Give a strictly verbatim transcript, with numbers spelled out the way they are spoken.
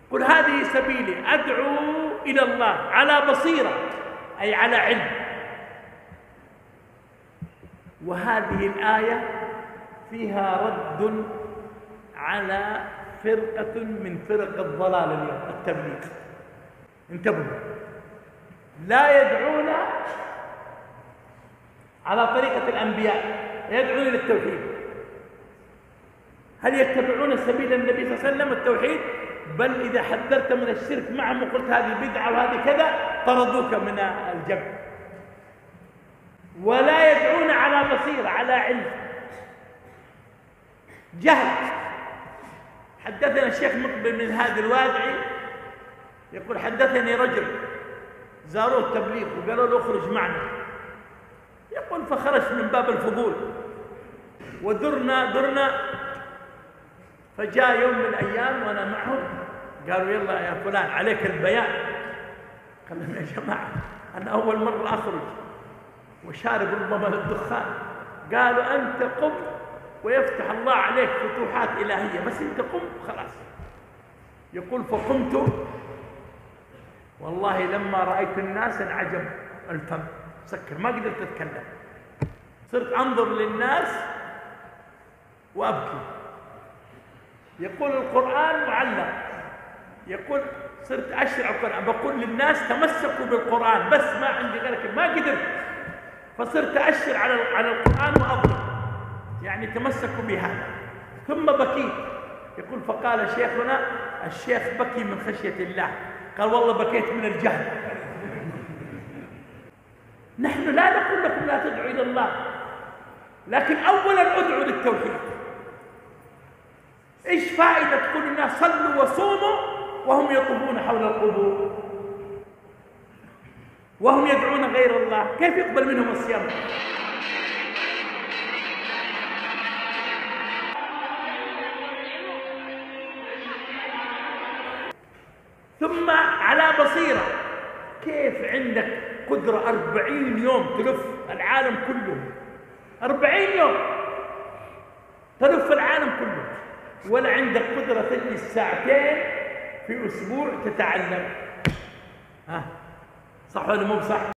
قل هذه سبيلي أدعو إلى الله على بصيرة، أي على علم. وهذه الآية فيها رد على فرقة من فرق الضلال اليوم، التبليغ. انتبهوا، لا يدعون على طريقة الأنبياء، يدعون إلى التوحيد. هل يتبعون سبيل النبي صلى الله عليه وسلم التوحيد؟ بل إذا حذرت من الشرك معهم وقلت هذه بدعة وهذه كذا طردوك من الجمع. ولا يدعون على بصيرة، على علم، جهل. حدثنا الشيخ مقبل من هذا الوادعي يقول حدثني رجل زاروه التبليغ وقالوا له اخرج معنا، يقول فخرجت من باب الفضول ودرنا درنا، فجاء يوم من الأيام وأنا معهم قالوا يلا يا فلان عليك البيان. قال لهم يا جماعة أنا أول مرة أخرج وشارب ربما الدخان. قالوا أنت قم ويفتح الله عليك فتوحات إلهية، بس أنت قم خلاص. يقول فقمت والله لما رأيت الناس انعجب الفم، سكر ما قدرت أتكلم، صرت أنظر للناس وأبكي. يقول القرآن معلق، يقول صرت أشرع القرآن بقول للناس تمسكوا بالقرآن، بس ما عندي غيرك، ما قدرت، فصرت أشر على على القرآن وأضرب، يعني تمسكوا بهذا. ثم بكيت. يقول فقال شيخنا الشيخ بكي من خشية الله، قال والله بكيت من الجهل. نحن لا نقول لكم لا تدعوا إلى الله، لكن أولا ادعوا للتوحيد. إيش فائدة تقول الناس صلوا وصوموا وهم يطوفون حول القبور وهم يدعون غير الله؟ كيف يقبل منهم الصيام؟ ثم على بصيرة. كيف عندك قدرة أربعين يوم تلف العالم كله، أربعين يوم تلف العالم كله، ولا عندك قدرة تجلس ساعتين في أسبوع تتعلم؟ ها صح ولا مو صح؟